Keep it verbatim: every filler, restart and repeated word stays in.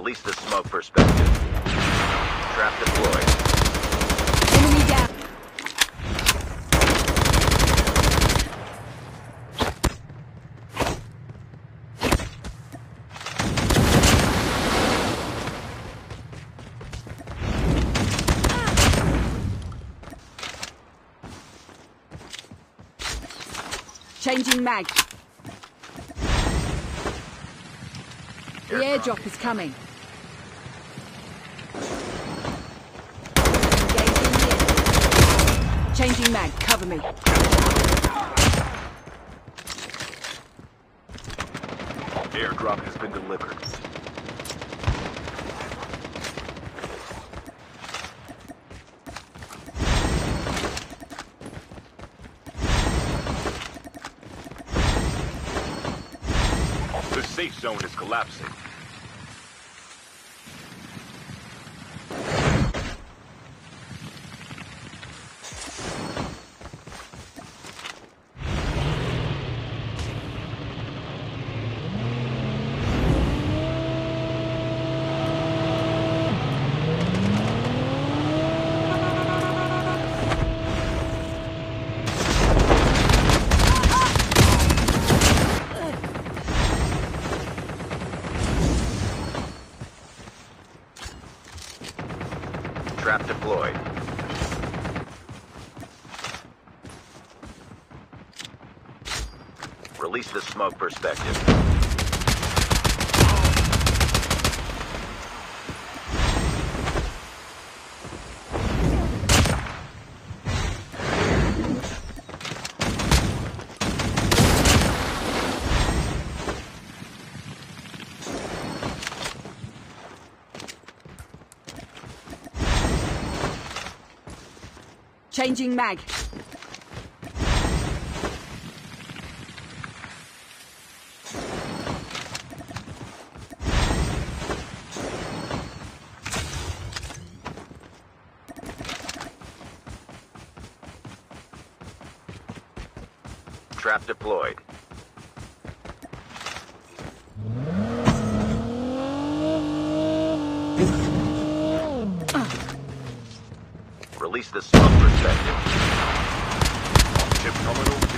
Release the smoke perspective. Trap deployed. Enemy down. Changing mag. The airdrop is coming. Engaging here. Changing mag. Cover me. Airdrop has been delivered. The safe zone is collapsing. Trap deployed. Release the smoke perspective. Changing mag. Trap deployed. Release the smoke perspective. Chip terminal